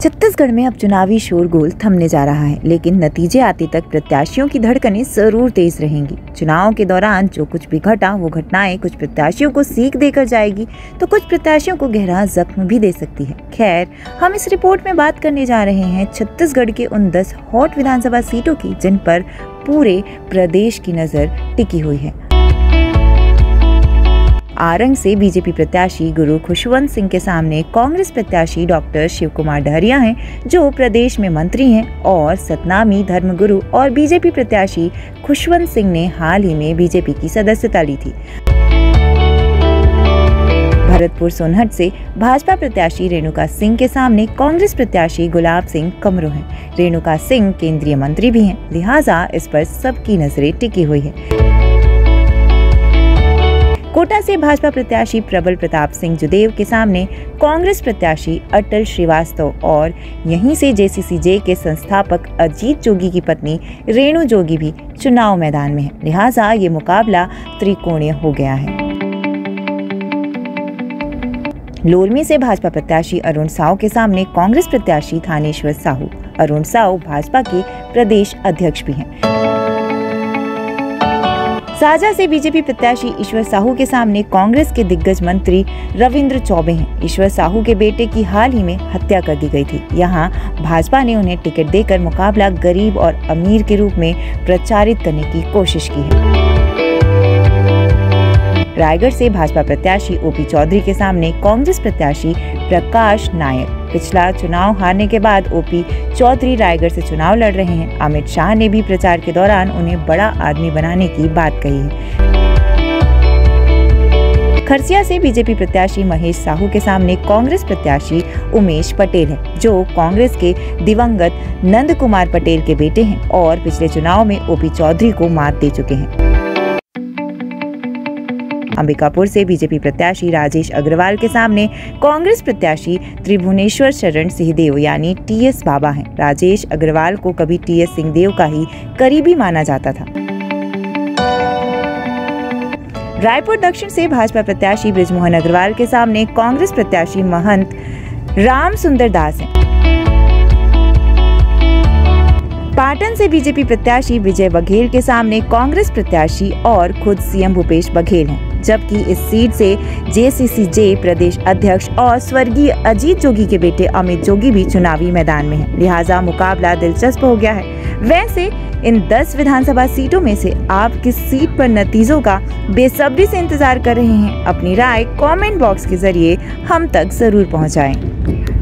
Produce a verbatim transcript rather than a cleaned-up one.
छत्तीसगढ़ में अब चुनावी शोरगुल थमने जा रहा है, लेकिन नतीजे आते तक प्रत्याशियों की धड़कनें जरूर तेज रहेंगी। चुनाव के दौरान जो कुछ भी घटा वो घटनाएं कुछ प्रत्याशियों को सीख देकर जाएगी, तो कुछ प्रत्याशियों को गहरा जख्म भी दे सकती है। खैर, हम इस रिपोर्ट में बात करने जा रहे हैं छत्तीसगढ़ के उन दस हॉट विधानसभा सीटों की जिन पर पूरे प्रदेश की नजर टिकी हुई है। आरंग से बीजेपी प्रत्याशी गुरु खुशवंत सिंह के सामने कांग्रेस प्रत्याशी डॉक्टर शिव कुमार डहरिया हैं, जो प्रदेश में मंत्री हैं, और सतनामी धर्मगुरु और बीजेपी प्रत्याशी खुशवंत सिंह ने हाल ही में बीजेपी की सदस्यता ली थी। भरतपुर सोनहत से भाजपा प्रत्याशी रेणुका सिंह के सामने कांग्रेस प्रत्याशी गुलाब सिंह कमरो हैं। रेणुका सिंह केंद्रीय मंत्री भी हैं, लिहाजा इस पर सबकी नजरें टिकी हुई है। कोटा से भाजपा प्रत्याशी प्रबल प्रताप सिंह जुदेव के सामने कांग्रेस प्रत्याशी अटल श्रीवास्तव और यहीं से जे सी सी जे के संस्थापक अजीत जोगी की पत्नी रेणु जोगी भी चुनाव मैदान में है, लिहाजा ये मुकाबला त्रिकोणीय हो गया है। लोरमी से भाजपा प्रत्याशी अरुण साव के सामने कांग्रेस प्रत्याशी थानेश्वर साहू। अरुण साव भाजपा के प्रदेश अध्यक्ष भी हैं। साजा से बीजेपी प्रत्याशी ईश्वर साहू के सामने कांग्रेस के दिग्गज मंत्री रविंद्र चौबे हैं। ईश्वर साहू के बेटे की हाल ही में हत्या कर दी गई थी। यहां भाजपा ने उन्हें टिकट देकर मुकाबला गरीब और अमीर के रूप में प्रचारित करने की कोशिश की है। रायगढ़ से भाजपा प्रत्याशी ओपी चौधरी के सामने कांग्रेस प्रत्याशी प्रकाश नायक। पिछला चुनाव हारने के बाद ओपी चौधरी रायगढ़ से चुनाव लड़ रहे हैं। अमित शाह ने भी प्रचार के दौरान उन्हें बड़ा आदमी बनाने की बात कही है। खरसिया से बीजेपी प्रत्याशी महेश साहू के सामने कांग्रेस प्रत्याशी उमेश पटेल है, जो कांग्रेस के दिवंगत नंद कुमार पटेल के बेटे हैं और पिछले चुनाव में ओपी चौधरी को मात दे चुके हैं। अंबिकापुर से बीजेपी प्रत्याशी राजेश अग्रवाल के सामने कांग्रेस प्रत्याशी त्रिभुवनेश्वर शरण सिंहदेव यानी टी एस बाबा हैं। राजेश अग्रवाल को कभी टी एस सिंहदेव का ही करीबी माना जाता था। रायपुर दक्षिण से भाजपा प्रत्याशी बृजमोहन अग्रवाल के सामने कांग्रेस प्रत्याशी महंत राम सुंदर दास हैं। पाटन से बीजेपी प्रत्याशी विजय बघेल के सामने कांग्रेस प्रत्याशी और खुद सीएम भूपेश बघेल हैं, जबकि इस सीट से जे सी सी जे प्रदेश अध्यक्ष और स्वर्गीय अजीत जोगी के बेटे अमित जोगी भी चुनावी मैदान में हैं, लिहाजा मुकाबला दिलचस्प हो गया है। वैसे इन दस विधानसभा सीटों में से आप किस सीट पर नतीजों का बेसब्री से इंतजार कर रहे हैं? अपनी राय कमेंट बॉक्स के जरिए हम तक जरूर पहुंचाएं।